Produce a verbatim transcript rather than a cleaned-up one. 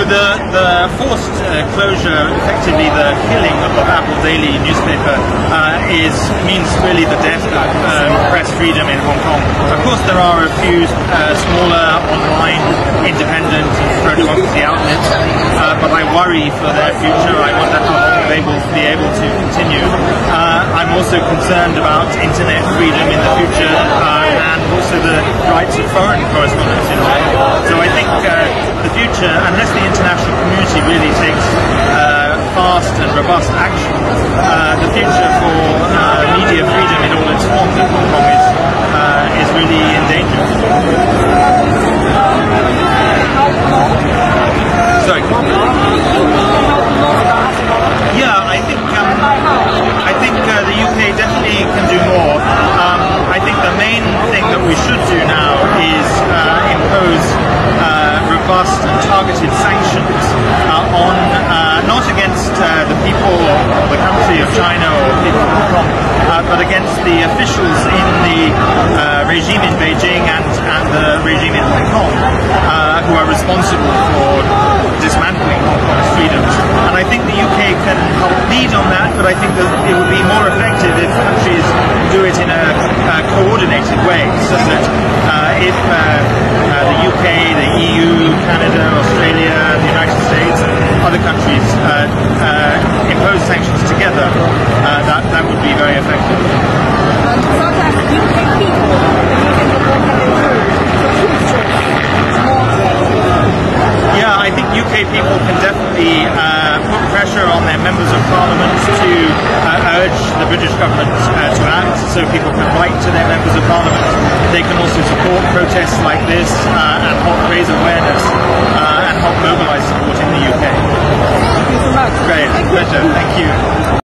the, the forced uh, closure, effectively the killing of the Apple Daily newspaper, uh, is means really the death of um, press freedom in Hong Kong. Of course, there are a few uh, smaller online independent pro-democracy outlets, uh, but I worry for their future. I wonder how long they will be able to continue. Uh, I'm also concerned about internet freedom in the future, uh, and also the rights of foreign correspondents in Hong Kong. So I think uh, the future, unless the international community really takes uh, fast and robust action, uh, the future for uh, media freedom in all its forms in Hong Kong is, uh, is really in danger. Sorry. Yeah, I think um, I think uh, the U K definitely can do more. Um, I think the main thing that we should do now is uh, impose uh, robust and targeted sanctions uh, on uh, not against uh, the people of the country of China or people of Hong Kong, uh, but against the officials in the uh, regime in Beijing and, and the regime in Hong Kong, uh, who are responsible for dismantling Hong Kong's freedoms. And I think the U K can help lead on that, but I think that it would be more effective if countries do it in a, a coordinated way, so that uh, if uh, uh, the U K, the E U, Canada, Australia, the United States, and other countries uh, uh, impose sanctions together, uh, that, that would be very effective. Um, so that U K people can do what can they do to keep Yeah, I think U K people can definitely uh, put pressure on their members of parliament to uh, urge the British government uh, to act, so people can write to their members of parliament. They can also support protests like this uh, and help raise awareness uh, and help mobilise support in the U K.